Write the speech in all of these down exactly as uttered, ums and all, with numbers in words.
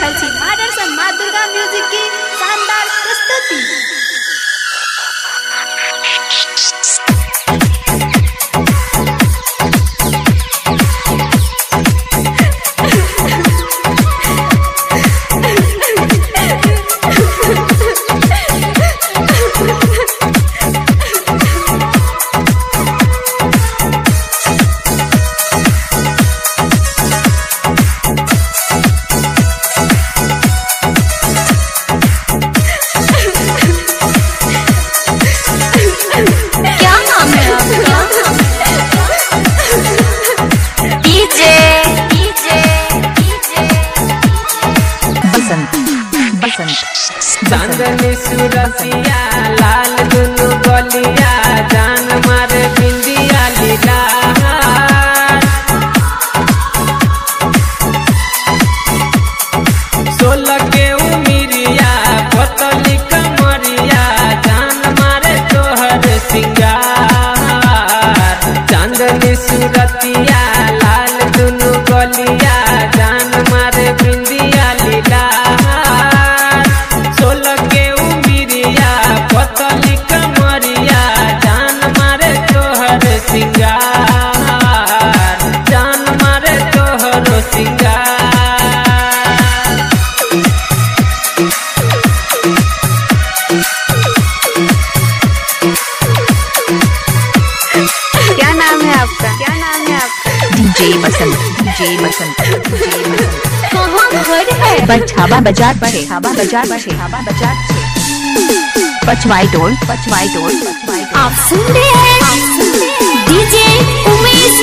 रहल छी मदर्स माँ दुर्गा म्यूजिक की शानदार प्रस्तुति। चांदनी सूरतिया लाल दुनु गलिया जान मारे बिंदिया लीला सोलह के उमिरिया पतली कमरिया जान मारे तोहर सिंगार। चांदनी सूरतिया लाल दुनु गलिया जान मारे बिंदिया लीला पतली कमरिया जान मारे तोहर सिंगार जान मारे तोहर सिंगार। क्या नाम है आपका? क्या नाम है आपका? DJ Basant DJ Basant DJ Basant कहाँ घर है? बछावा बाजार बछावा बाजार बछावा बाजार पचवाई टोल पचवाई टोल पचवाई टोल। आप सुन रहे हैं डीजे उमेश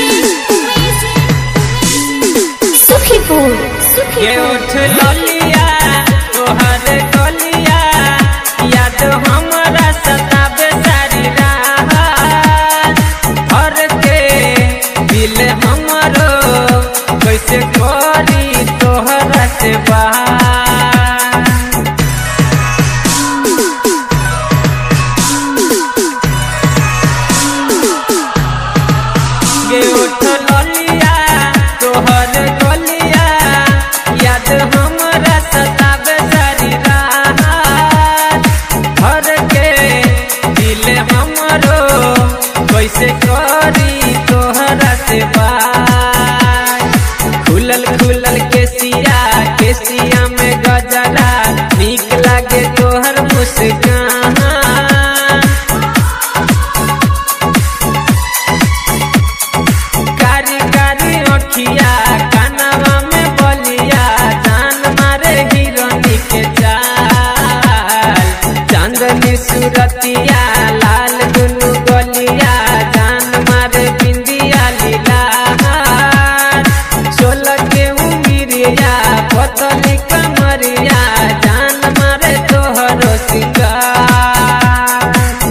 सुखीपुर ये उठ ललिया तोहर गलिया याद हमरा सतावे सारी रात भर के दिल हमरो कैसे करी तोहरा से बात। उठ ललिया तोहर गलिया याद हमरा सतावे सारी रात भर के दिल हमरो कैसे करी तोहरा से बात। खुलल खुलल केसिया केसिया में गजला नीक लागे तोहर मुस्कान। कानवा में बलिया जान मारे हिरोनी के चाल। चांदनी सूरतिया लाल दुनु गलिया जान मारे बिंदिया लीला सोलह के उमिरिया पतली कमरिया जान मारे तोहरो सिंगार।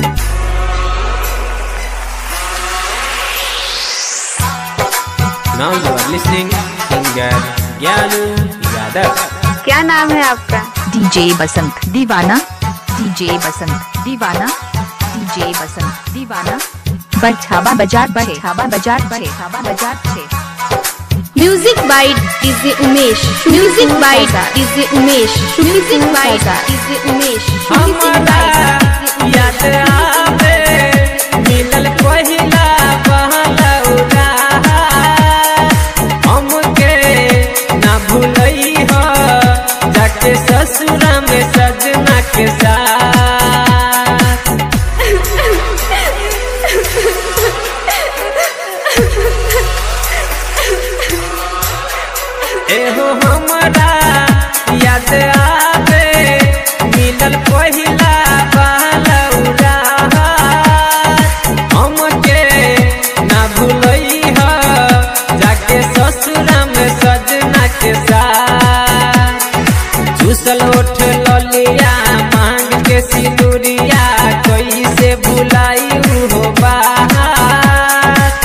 Now you are listening singer ज्ञानू यादव। क्या नाम है आपका? डीजे बसंत दीवाना डीजे बसंत दीवाना डीजे बसंत दीवाना बछावा बाजार बछावा बाजार बछावा बाजार छे। Music by DJ Umesh music by DJ Umesh music by DJ Umesh. हमरा याद आवे मिलल पहिला पहला उड़ान हमके ना भूलई हो जाके ससुरा में सजना के साथ। एहो हमरा याद आवे मिलल पहिला पहला उड़ान हमके ना भूलई हो जाके ससुरा में सजना के साथ। चूसल उठ ललिया मांग के सिंदूरिया कैसे भुलाई हो बात।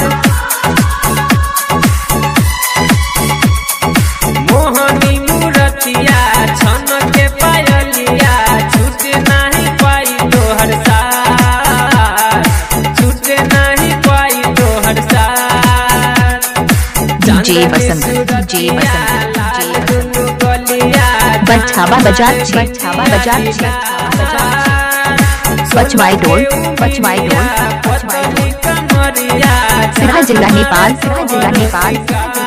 मोहनी मूरतिया छन के पायलिया छूटे नहीं पाई तोहर साथ छूटे नहीं पाई तोहर साथ। डीजे बसंत डीजे बसंत लाल दुनु गलिया बरछाबा बाजार बरछाबा बाजार पचवाई टोल पचवाई टोल पचवाई टोल सिरा जिला नेपाल सिरा जिला नेपाल।